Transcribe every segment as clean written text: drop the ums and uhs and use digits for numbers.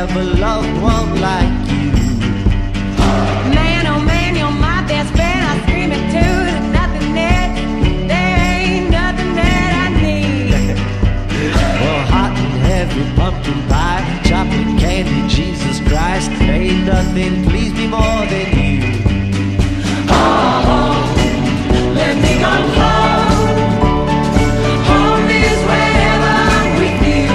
never loved one like you. Man, oh man, you're my best friend. I scream it too. There's nothing that, there ain't nothing that I need. Well, hot and heavy pumpkin pie, chocolate candy, Jesus Christ, ain't nothing please me more than you. Oh, let me go home. Home is wherever I'm with you.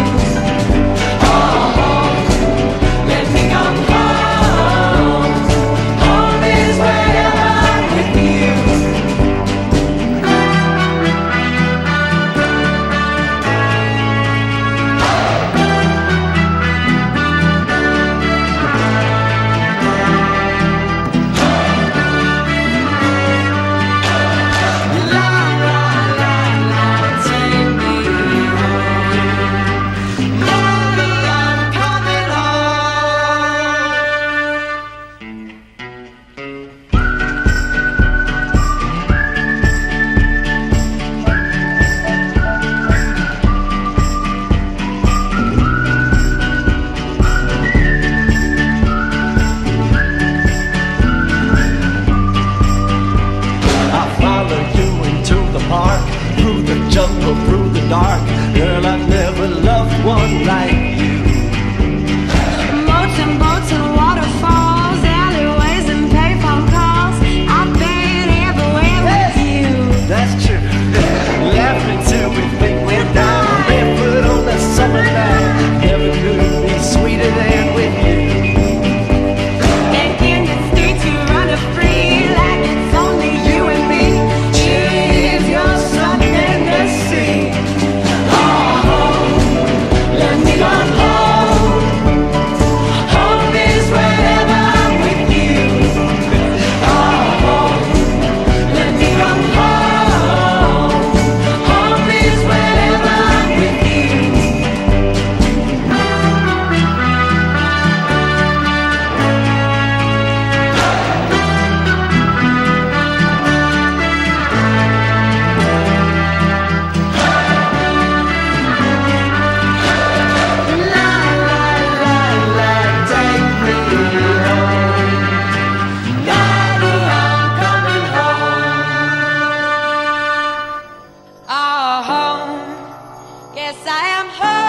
Oh, let me go home. Home is wherever I'm with you. Through the jungle, through the dark, girl, I've never loved one like you. Boats and boats and waterfalls, alleyways and payphone calls. I've been everywhere with you. That's true. Laughing till we think we're down, barefoot on the summer night. Never could be sweeter than with you. And in the streets you run free like it's only you and me. Cheers, you're something to see. Oh, let me go home. Home is wherever I'm with you. Oh, let me go home. Home is wherever I'm with you. La la la la, take me home. Daddy, I'm coming home. Oh, home. Yes, I am home.